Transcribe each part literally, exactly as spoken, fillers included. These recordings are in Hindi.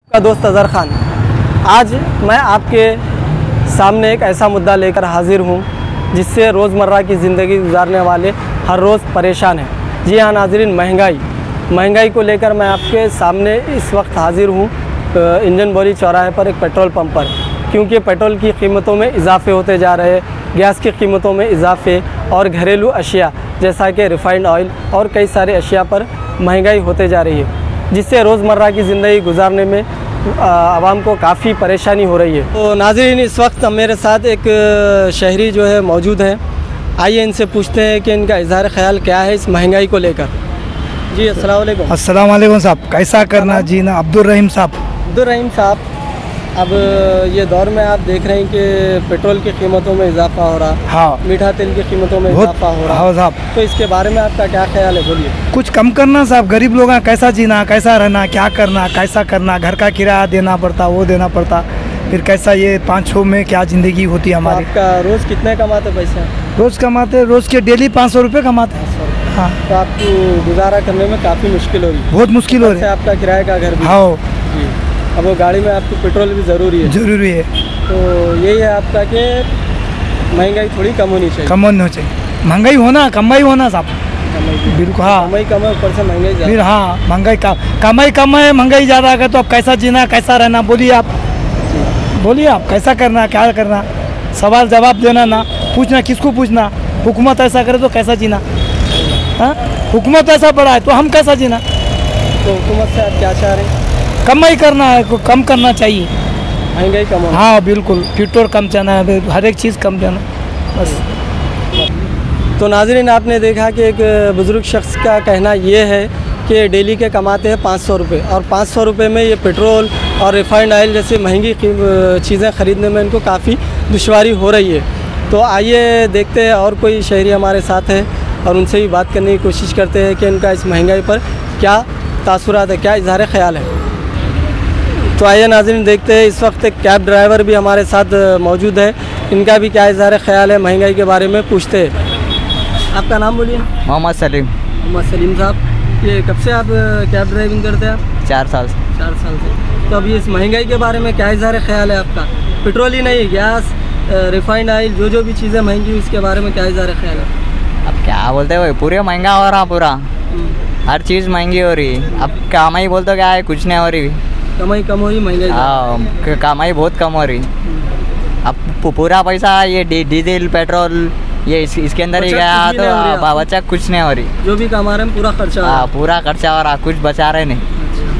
का दोस्त अज़हर खान। आज मैं आपके सामने एक ऐसा मुद्दा लेकर हाजिर हूँ जिससे रोज़मर्रा की ज़िंदगी गुजारने वाले हर रोज़ परेशान हैं। जी हाँ नाज़रीन, महंगाई महंगाई को लेकर मैं आपके सामने इस वक्त हाजिर हूँ इंजन बोरी चौराहे पर एक पेट्रोल पंप पर, क्योंकि पेट्रोल की कीमतों में इजाफे होते जा रहे हैं, गैस की कीमतों में इजाफे और घरेलू अशिया जैसा कि रिफ़ाइंड ऑयल और कई सारे अशिया पर महंगाई होते जा रही है, जिससे रोज़मर्रा की ज़िंदगी गुजारने में आवाम को काफ़ी परेशानी हो रही है। तो नाज़रीन, इस वक्त मेरे साथ एक शहरी जो है मौजूद है। आइए इनसे पूछते हैं कि इनका इज़हार ख्याल क्या है इस महंगाई को लेकर। जी अस्सलाम वालेकुम। अस्सलाम वालेकुम साहब, कैसा करना जी ना। अब्दुल रहीम साहब। अब्दुल रहीम साहब, अब ये दौर में आप देख रहे हैं कि पेट्रोल की कीमतों में इजाफा हो रहा, हाँ, मीठा तेल की कीमतों में इजाफा हो रहा, हाँ साहब, तो इसके बारे में आपका क्या ख्याल है, बोलिए। कुछ कम करना साहब, गरीब लोग कैसा जीना, कैसा रहना, क्या करना, कैसा करना, घर का किराया देना पड़ता, वो देना पड़ता, फिर कैसा ये पाँच सौ में क्या ज़िंदगी होती है हमारी। आपका रोज़ कितने कमाते पैसे? रोज़ कमाते, रोज़ के डेली पाँच सौ रुपये कमाते। हाँ, तो आपको गुजारा करने में काफ़ी मुश्किल होगी। बहुत मुश्किल हो रही है। आपका किराए का घर भी। हाँ जी, अब वो गाड़ी में आपको पेट्रोल भी ज़रूरी है। जरूरी है। तो यही है आपका कि महंगाई थोड़ी कम होनी चाहिए। कम होना चाहिए, महंगाई होना, कमाई होना साहब, बिल्कुल। हाँ, कमाई कम है, ऊपर से महंगाई ज़्यादा। फिर हाँ, महंगाई कम, कमाई कम है, महंगाई ज़्यादा है, तो अब कैसा जीना, कैसा रहना, बोलिए आप, बोलिए आप, कैसा करना, क्या करना, सवाल जवाब देना ना, पूछना किसको पूछना। हुकूमत ऐसा करे तो कैसा जीना, हाँ, हुकूमत ऐसा बड़ा है तो हम कैसा जीना। तो हुकूमत से आप क्या चाह रहे हैं? कमाई करना है, को कम करना चाहिए, महंगाई कम हो। हाँ बिल्कुल, पेट्रोल कम जाना है, हर एक चीज़ कम जाना बस। तो नाज़रीन, आपने देखा कि एक बुज़ुर्ग शख्स का कहना ये है कि डेली के कमाते हैं पाँच सौ रुपये, और पाँच सौ रुपये में ये पेट्रोल और रिफ़ाइंड ऑयल जैसी महंगी चीज़ें ख़रीदने में इनको काफ़ी दुश्वारी हो रही है। तो आइए देखते हैं और कोई शहरी हमारे साथ है और उनसे भी बात करने की कोशिश करते हैं कि इनका इस महंगाई पर क्या तासुरात है, क्या इज़हार ख्याल है। तो आइए नाज़रीन देखते हैं, इस वक्त एक कैब ड्राइवर भी हमारे साथ मौजूद है, इनका भी क्या इज़हार ख्याल है महंगाई के बारे में पूछते हैं। आपका नाम बोलिए। मोहम्मद सलीम। मोहम्मद सलीम साहब, ये कब से आप कैब ड्राइविंग करते हैं? आप चार साल से। चार साल से। तो अब ये इस महंगाई के बारे में क्या इज़हार ख्याल है आपका? पेट्रोल ही नहीं, गैस, रिफाइंड ऑयल, जो जो भी चीज़ें महंगी हुई इसके बारे में क्या इज़हार ख्याल है? अब क्या बोलते हैं, पूरे महंगा हो रहा, पूरा हर चीज़ महंगी हो रही। अब कमाई बोलते क्या है, कुछ नहीं हो रही, कमाई कम हो रही, महंगाई। हाँ, कमाई बहुत कम हो रही। अब पूरा पैसा ये डी, डीजल पेट्रोल ये इस, इसके अंदर ही गया, तो बचा कुछ नहीं हो रही। जो भी कमा रहे हैं पूरा खर्चा। हाँ, पूरा खर्चा हो रहा, कुछ बचा रहे नहीं।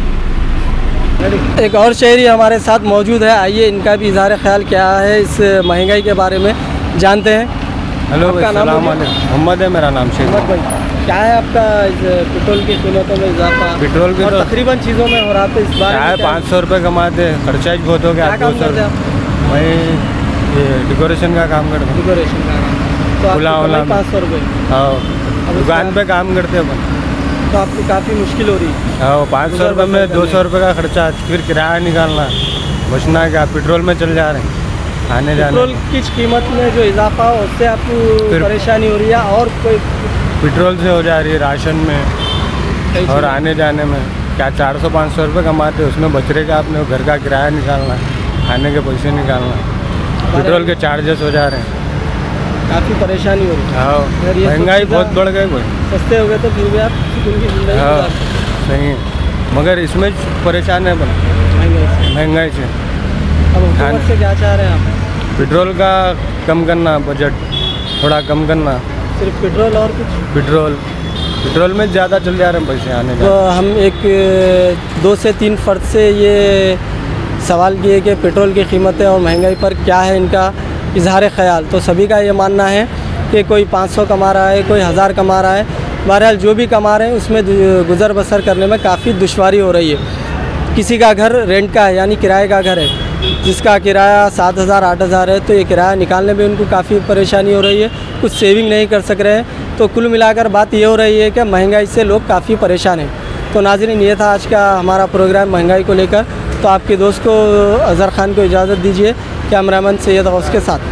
एक और शहरी हमारे साथ मौजूद है, आइए इनका भी इज़हार ख्याल क्या है इस महंगाई के बारे में जानते हैं। हेलो, मोहम्मद है मेरा नाम। शेख भाई, क्या है आपका इस पेट्रोल की कीमतों में इजाफा? पेट्रोल की तो तकरीबन चीज़ों में हो रहा था, इस बार क्या है, पाँच सौ रुपये कमाते, खर्चा ही बहुत हो गया। क्या काम करते हैं आप? मैं ये डेकोरेशन का काम करता हूँ। डेकोरेशन का काम, तो खुला वाला पाँच सौ रुपये। हाँ, दुकान पे काम करते हैं अपन, तो आपको काफ़ी मुश्किल हो रही है। हाँ, पाँच सौ रुपये में दो सौ रुपये का खर्चा, फिर किराया निकालना, बचना क्या, पेट्रोल में चल जा रहे हैं आने जाने। पेट्रोल की कीमत में जो इजाफा हो उससे आपको परेशानी हो रही है, और कोई पेट्रोल से हो जा रही है, राशन में और आने जाने में। क्या चार सौ पाँच सौ रुपये कमाते, उसमें बच रहे का आपने घर का किराया निकालना, खाने के पैसे निकालना, पेट्रोल के चार्जेस हो जा रहे हैं, काफ़ी परेशानी हो रही है। हाँ, महंगाई बहुत बढ़ गई भाई। सस्ते हो गए तो फिर भी आप सुकून की जिंदगी। हाँ सही है, मगर इसमें परेशान है बन महंगाई से। महंगाई से। अब हुकूमत से क्या चाह रहे हैं आप? पेट्रोल का कम करना, बजट थोड़ा कम करना। सिर्फ पेट्रोल और कुछ? पेट्रोल पेट्रोल में ज़्यादा चल जा रहे हैं पैसे आने तो हम एक दो से तीन फ़र्द से ये सवाल किए कि पेट्रोल की कीमतें और महंगाई पर क्या है इनका इज़हार ख्याल। तो सभी का ये मानना है कि कोई पाँच सौ कमा रहा है, कोई हज़ार कमा रहा है, बहरहाल जो भी कमा रहे हैं उसमें गुज़र बसर करने में काफ़ी दुश्वारी हो रही है। किसी का घर रेंट का है, यानी किराए का घर है, जिसका किराया सात हज़ार आठ हज़ार है, तो ये किराया निकालने में उनको काफ़ी परेशानी हो रही है, कुछ सेविंग नहीं कर सक रहे हैं। तो कुल मिलाकर बात ये हो रही है कि महंगाई से लोग काफ़ी परेशान हैं। तो नाज़रीन, ये था आज का हमारा प्रोग्राम महंगाई को लेकर। तो आपके दोस्त को अज़हर खान को इजाज़त दीजिए, कैमरामैन सैयद गौस के साथ।